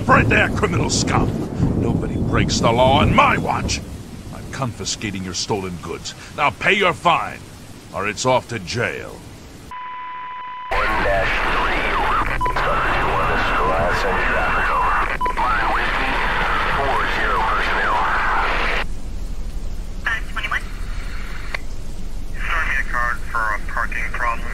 Stop right there, criminal scum! Nobody breaks the law on my watch! I'm confiscating your stolen goods. Now pay your fine, or it's off to jail. 1-3. Starter 2 on this July, send traffic over. Flying Whiskey, 4-0 personnel. 21. Start me a card for a parking problem.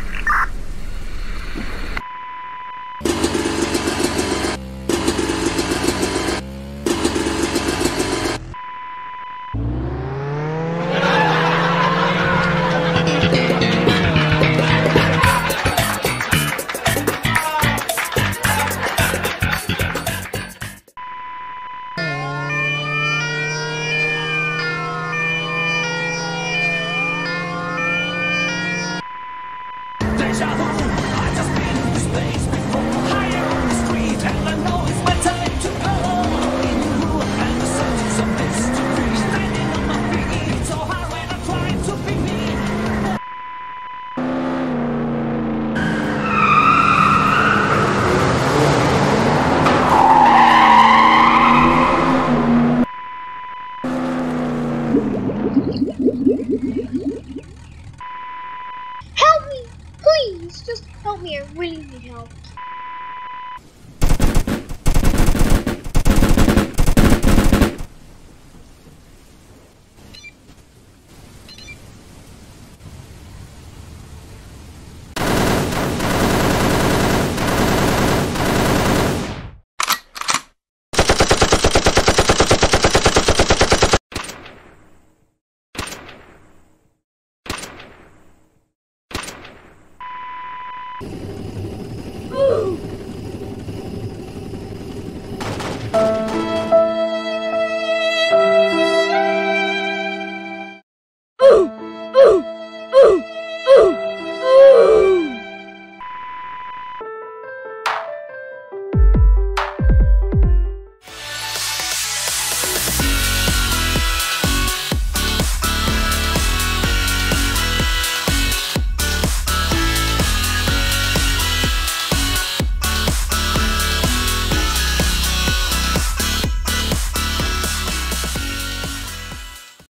Help me! Please! Just help me, I really need help.